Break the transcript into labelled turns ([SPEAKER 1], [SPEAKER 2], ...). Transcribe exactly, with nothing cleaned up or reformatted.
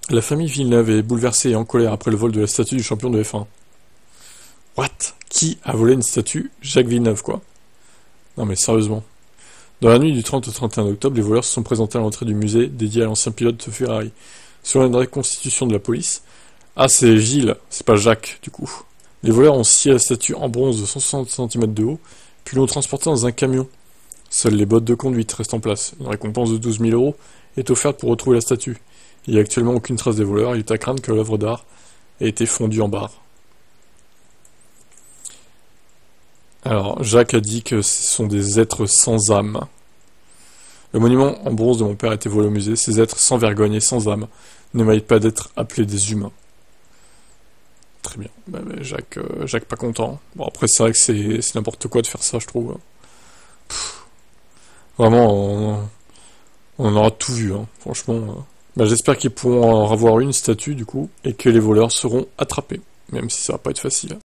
[SPEAKER 1] La famille Villeneuve est bouleversée et en colère après le vol de la statue du champion de F un. What? Qui a volé une statue? Jacques Villeneuve, quoi. Non mais sérieusement. Dans la nuit du trente au trente et un octobre, les voleurs se sont présentés à l'entrée du musée dédié à l'ancien pilote de Ferrari. Selon une reconstitution de la police... Ah, c'est Gilles, c'est pas Jacques, du coup. Les voleurs ont scié la statue en bronze de cent soixante centimètres de haut, puis l'ont transportée dans un camion. Seules les bottes de conduite restent en place. Une récompense de douze mille euros est offerte pour retrouver la statue. Il n'y a actuellement aucune trace des voleurs, il est à craindre que l'œuvre d'art ait été fondue en barre. Alors, Jacques a dit que ce sont des êtres sans âme. Le monument en bronze de mon père a été volé au musée. Ces êtres sans vergogne et sans âme ne méritent pas d'être appelés des humains. Très bien. Bah, bah, Jacques, euh, Jacques pas content. Bon, après, c'est vrai que c'est c'est n'importe quoi de faire ça, je trouve. Pff, vraiment, on, on en aura tout vu, hein, franchement. euh. Bah, j'espère qu'ils pourront en avoir une statue, du coup, et que les voleurs seront attrapés. Même si ça va pas être facile.